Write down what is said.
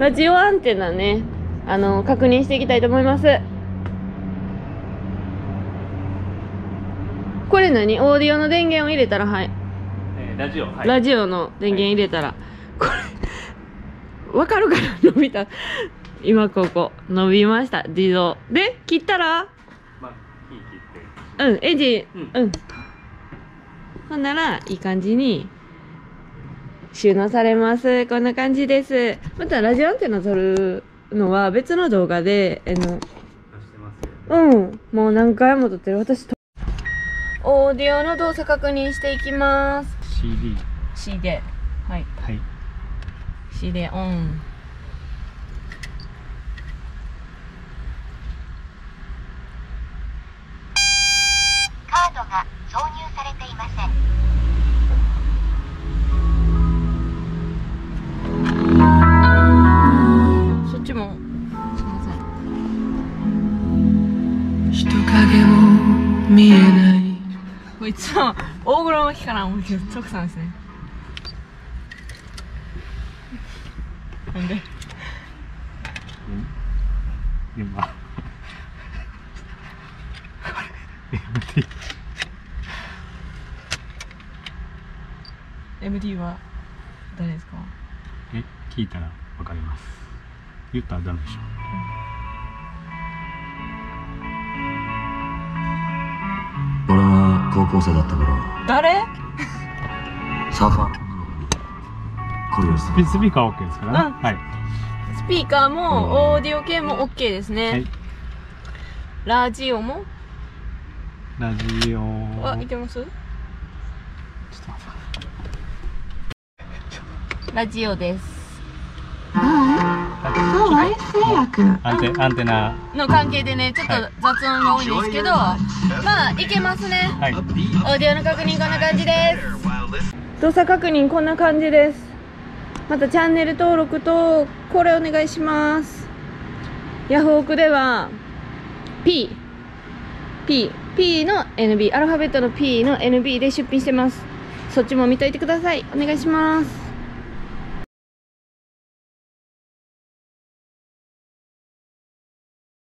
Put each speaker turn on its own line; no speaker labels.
ラジオアンテナね、確認していきたいと思います。これ何？オーディオの電源を入れたら、はい。
ラジオ、はい、
ラジオの電源入れたら、これ、わかるかな？伸びた。今ここ、伸びました。自動。で、切ったら、
まあ、キー切って。
エンジン、ほんなら、いい感じに収納されます。こんな感じです。また、ラジオアンテナ撮るのは別の動画で、
出してますよね。
もう何回も撮ってる。私、オーディオの動作確認していきます。CD。はい。
はい。
CD オン。
カードが挿入されていませ
ん。そっちも。すいません。
人影も見えない。
こいつは大黒摩季かな思うけど、徳さんですね。なんで？
今。
MD は誰ですか？
聞いたらわかります。言ったらダメでしょ。
俺は高校生だった頃、
誰？
サーファーこれです。
スピーカー OK ですからね。はい。
スピーカーもオーディオ系も OK ですね。
はい。
ラジオも？
ラジオ。
いけます？
ちょっと待って。
ラジオです。
アンテナ
の関係でね、ちょっと雑音が多いんですけど、まあいけますね。
はい。
オーディオの確認こんな感じです。動作確認こんな感じです。またチャンネル登録とこれお願いします。ヤフオクでは P の NB、アルファベットの P の NB で出品してます。そっちも見といてください。お願いします。